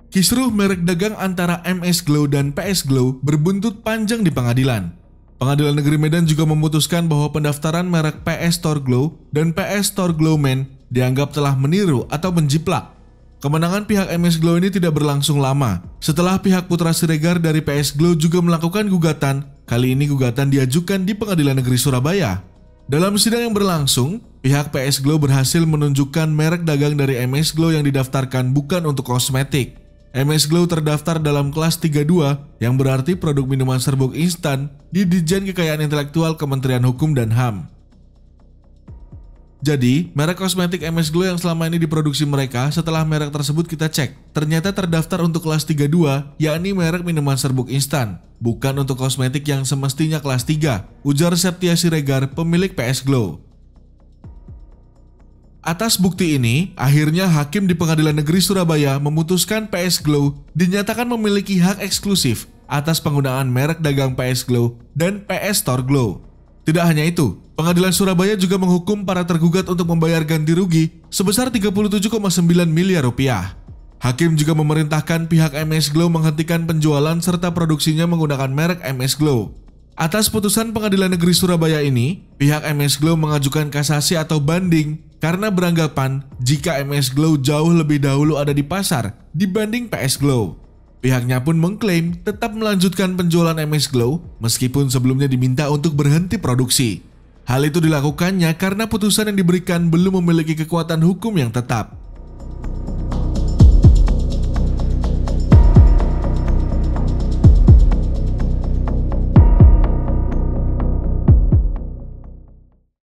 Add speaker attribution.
Speaker 1: Kisruh merek dagang antara MS Glow dan PS Glow berbuntut panjang di pengadilan. Pengadilan Negeri Medan juga memutuskan bahwa pendaftaran merek PS Store Glow dan PS Store Glow Men dianggap telah meniru atau menjiplak. Kemenangan pihak MS Glow ini tidak berlangsung lama. Setelah pihak Putra Siregar dari PS Glow juga melakukan gugatan, kali ini gugatan diajukan di Pengadilan Negeri Surabaya. Dalam sidang yang berlangsung, pihak PS Glow berhasil menunjukkan merek dagang dari MS Glow yang didaftarkan bukan untuk kosmetik. MS Glow terdaftar dalam kelas 32 yang berarti produk minuman serbuk instan di Ditjen Kekayaan Intelektual Kementerian Hukum dan HAM. Jadi, merek kosmetik MS Glow yang selama ini diproduksi mereka setelah merek tersebut kita cek, ternyata terdaftar untuk kelas 32, yakni merek minuman serbuk instan, bukan untuk kosmetik yang semestinya kelas 3, ujar Septia Siregar, pemilik PS Glow. Atas bukti ini, akhirnya Hakim di Pengadilan Negeri Surabaya memutuskan PS Glow dinyatakan memiliki hak eksklusif atas penggunaan merek dagang PS Glow dan PS Store Glow. Tidak hanya itu, Pengadilan Surabaya juga menghukum para tergugat untuk membayar ganti rugi sebesar 37,9 miliar rupiah. Hakim juga memerintahkan pihak MS Glow menghentikan penjualan serta produksinya menggunakan merek MS Glow. Atas putusan Pengadilan Negeri Surabaya ini, pihak MS Glow mengajukan kasasi atau banding karena beranggapan jika MS Glow jauh lebih dahulu ada di pasar dibanding PS Glow. Pihaknya pun mengklaim tetap melanjutkan penjualan MS Glow meskipun sebelumnya diminta untuk berhenti produksi. Hal itu dilakukannya karena putusan yang diberikan belum memiliki kekuatan hukum yang tetap.